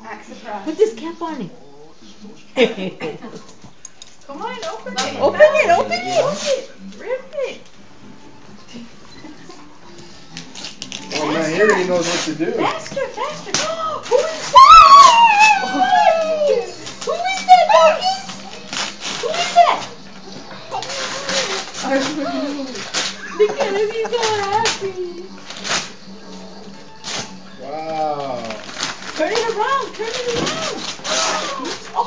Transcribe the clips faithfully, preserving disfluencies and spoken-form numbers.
Act surprise. Put this cap on it. Come on, open it. Open it, open it. Rip it. Oh man, he already knows what to do. Faster, faster. Who is that? Who is that, doggy? Who is that? Look at him, he's so happy. Wow. Turn it around, turn it around. Oh!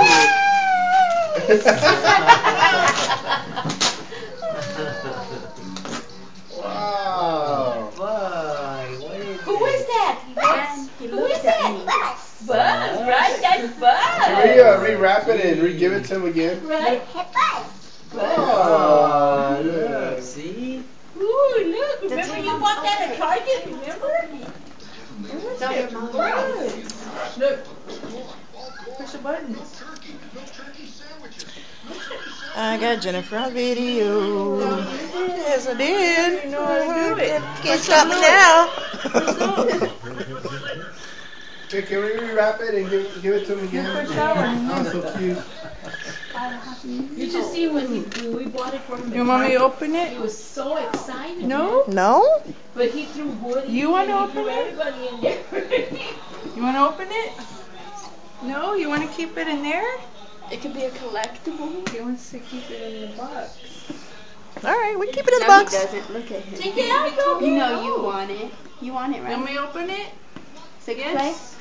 Wow. Who is that? Buzz. Who is that? Buzz, right? That's Buzz. Can we uh, re-wrap it and re-give it to him again? Right? Oh, yeah. See? Ooh, look. Remember you bought that at Target? Remember? Tell your mom. Look. Push the buttons. I got Jennifer on video. Yes, I did. You know how to do it. Can't stop me now. Okay, can we re-wrap it and give, give it to him again? Push that one. Oh, so cute. You should see when, he, when we bought it for him. You want me to open He it? was so excited. No? No? But he threw Woody. You want to and he open threw it? everybody in there. You want to open it? No? You want to keep it in there? It could be a collectible. He wants to keep it in the box. All right, we can keep it in the No, box. he doesn't. Look at him. Take it out, go. You know you want it. You want it, Want right? me to open it? Six Yes. play?